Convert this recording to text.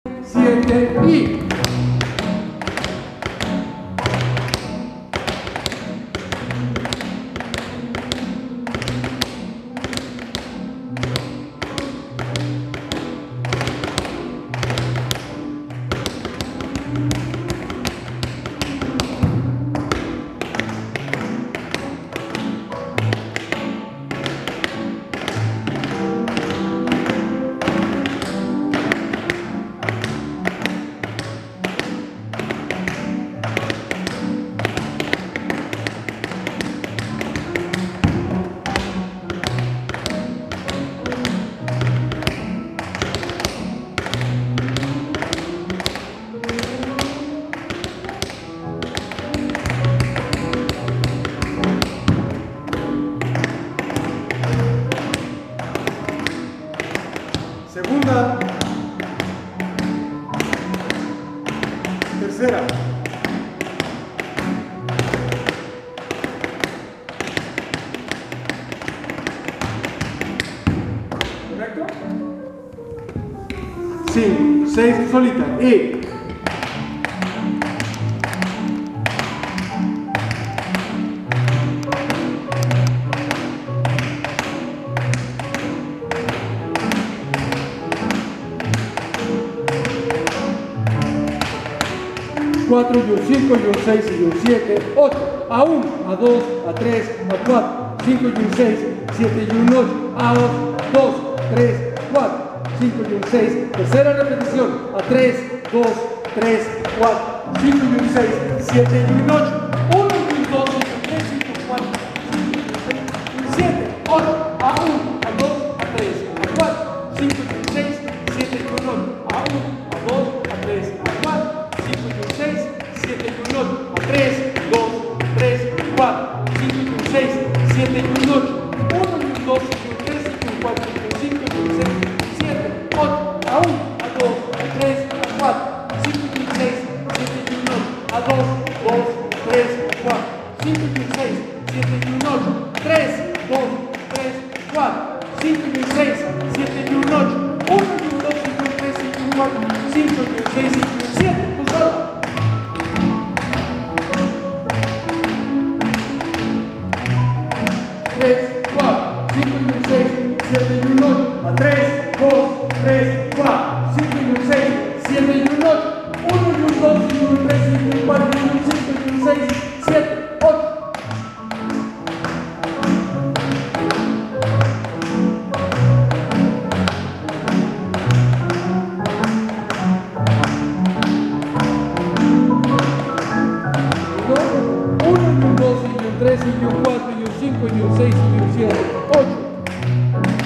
7 y... Segunda, tercera, ¿correcto? 5, 6 solita y... Cuatro y un 5 y un 6 y un 7, 8, a 1, a 2, a 3, a 4, 5 y un 6, 7 y un 8, a 2, 3, 4, 5 y un 6, tercera repetición, a 3, 2, 3, 4, 5 y un 6, 7 y un 8, 1 y un 2 y un 3 y un 4, 5 y un 6, 7, 8, a 1, a 2, a 3, a 4, 5 y un 6, 7 y un 8, a 1, a 2, a 3, a 4, 5 y un 6, 7 y un 8, a 3, 2, 3, 4, 5 y un 6, 7 y un 8, 1 y un 2 y un 3 y un 4 y un 5 y un 6, 7, 8, a 1, a 2, a 3, a 4, 5 y un 6, 7 y un 8, a 2, 3, 4, 5 y un 6, 7 y un 8, 3, 2, 3, 4, 5 y un 6, 7 y un 8, 1 y un 2 y un 3 y un 4, 5 y un 6 y un 7, pues solo. 3, 4, 5 y un 6, 7 y un 8, a 3, 2, 3, 4, 5 y un 6, 7 y un 8, 1 y un 2 y un 3 y un 4 y un 5 y un 6, 7, 8. Uno y un 2 y un 3 y un 4 y un 5 y un 6 y un 7, 8.